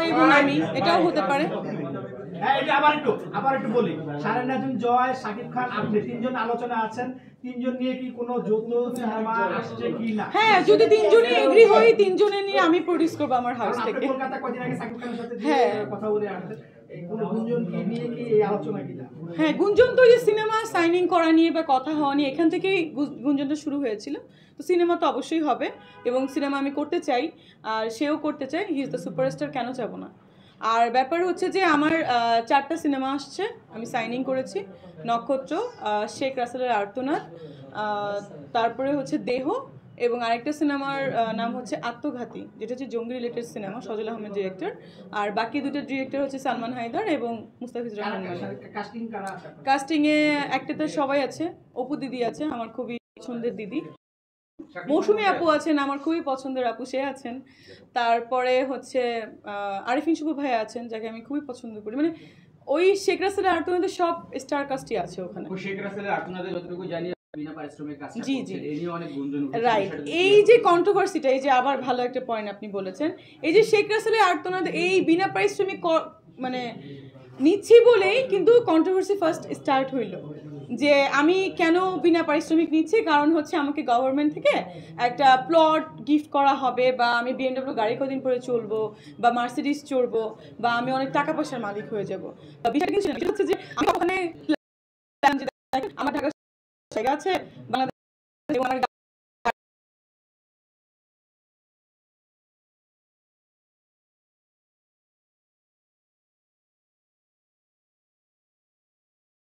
এবং আমি, এটাও হতে পারে। আবার একটু বলি, শাহরিয়ার নাজিম, জয়, শাকিব খান, আপনি তিনজন আলোচনা আছেন, তিনজন নিয়ে কি কোনো যৌথ সিনেমা আসছে কি না? হ্যাঁ, যদি তিনজনই এগ্রি হই, তিনজনের নিয়ে আমি প্রডিউস করবো আমার হাউস থেকে। কলকাতা কদিন আগে শাকিব খানের সাথে কথা বলে আসছেন, কোনো গুঞ্জন কি নিয়ে কি এই আলোচনা কি না? হ্যাঁ, গুঞ্জন তো যে সিনেমা সাইনিং করা নিয়ে বা কথা হওয়া নিয়ে, এখান থেকেই গুঞ্জনটা শুরু হয়েছিল। তো সিনেমা তো অবশ্যই হবে এবং সিনেমা আমি করতে চাই, আর সেও করতে চায়। হি ইজ দ্য সুপারস্টার, কেন যাব না। আর ব্যাপার হচ্ছে যে আমার 4টা সিনেমা আসছে, আমি সাইনিং করেছি। নক্ষত্র, শেখ রাসেলের আর্তনাদ, তারপরে হচ্ছে দেহ, এবং আরেকটা সিনেমার নাম হচ্ছে আত্মঘাতী, যেটা হচ্ছে জঙ্গি related cinema, Sajal Ahmed director. আর বাকি দুটো ডিরেক্টর হচ্ছে সালমান হায়দার এবং মুস্তাফিজুর রহমান। কাস্টিংয়ে একটাতে সবাই আছে, অপু দিদি আছে, আমার খুবই পছন্দের দিদি। মৌসুমী আপু আছেন, আমার খুবই পছন্দের আপু, সে আছেন। তারপরে হচ্ছে আরিফিন শুভ ভাই আছেন, যাকে আমি খুবই পছন্দ করি। মানে ওই শেখ রাসেলের আর্তনাদের সব স্টার কাস্টই আছে ওখানে। শেখ রাসেলের আর্তনাদের যতটুকু জানি বিনা পারিশ্রমিক কাজ করছে, জি এই নিয়ে অনেক গুঞ্জন উঠেছে। রাইট, এই যে কন্ট্রোভার্সিটা, এই যে আবার ভালো একটা পয়েন্ট আপনি বলেছেন, এই যে শেখ রাসেলের আর্তনাদ এই বিনা পারিশ্রমিক মানে নিচ্ছি বলেই কিন্তু কন্ট্রোভার্সি ফার্স্ট স্টার্ট হইল, যে আমি কেন বিনা পারিশ্রমিক নিচ্ছি, কারণ হচ্ছে আমাকে গভর্নমেন্ট থেকে একটা প্লট গিফট করা হবে, বা আমি BMW গাড়ি কদিন পরে চলবো, বা মার্সিডিজ চড়বো, বা আমি অনেক টাকা পয়সার মালিক হয়ে যাবো। বিষয়টা কিন্তু হচ্ছে যে আমি ওখানে আমার ঢাকা জায়গা আছে, বাংলাদেশ